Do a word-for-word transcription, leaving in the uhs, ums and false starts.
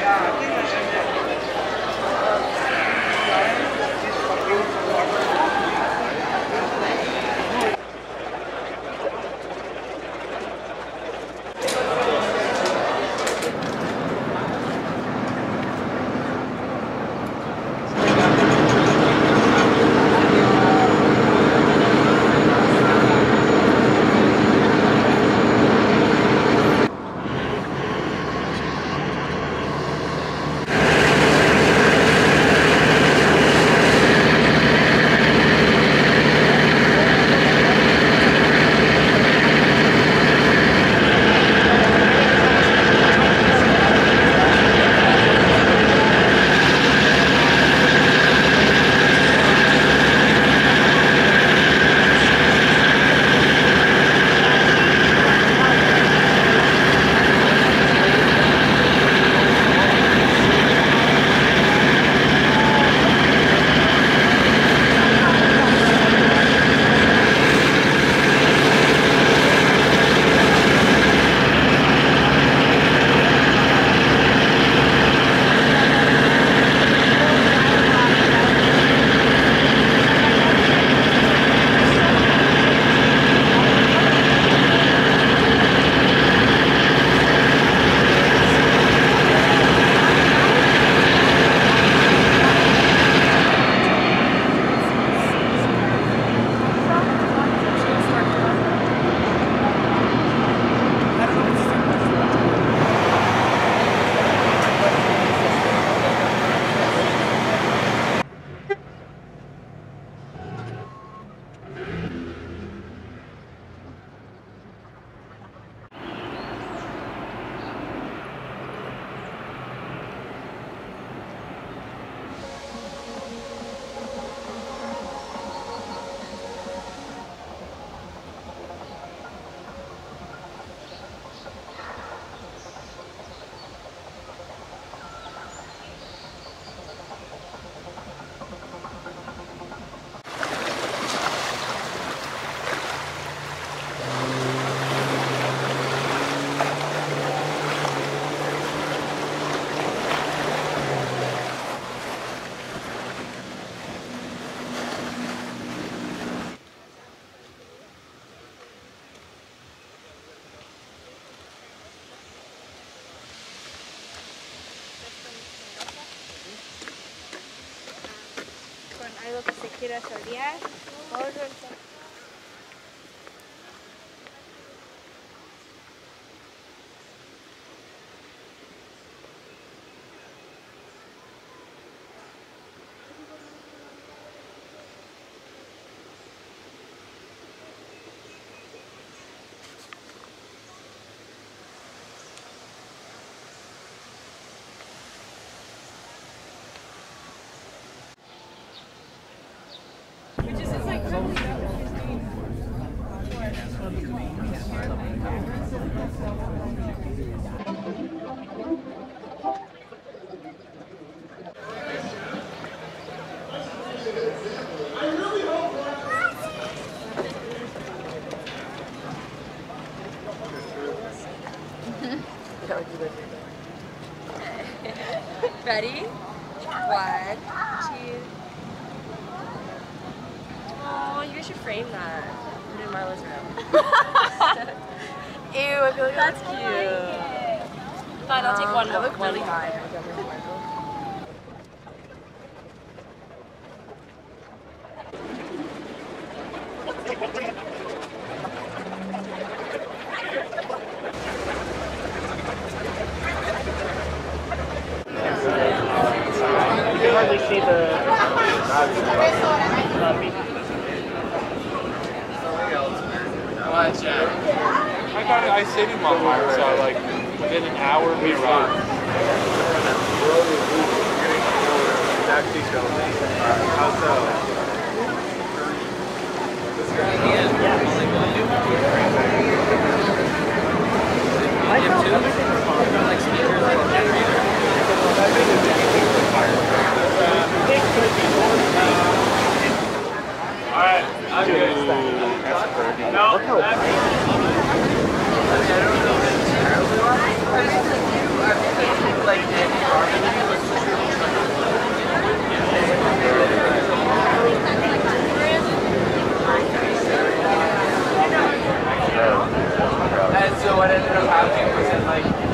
algo que se quiera solear. Ready? One, two. Oh, you guys should frame that. Put it in Marla's room. Ew, I feel like that's cute. Like Fine, I'll take um, one more. I look really high. You can hardly see the Watch out. I got it, I saved him on fire, so like within an hour we arrived. How so? Alright, I'm good. No, look how like And so what ended up happening was that like